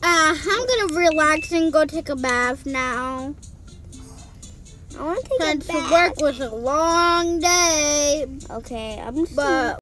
I'm gonna relax and go take a bath now. I want to take a Since bath. work was a long day. Okay, I'm just But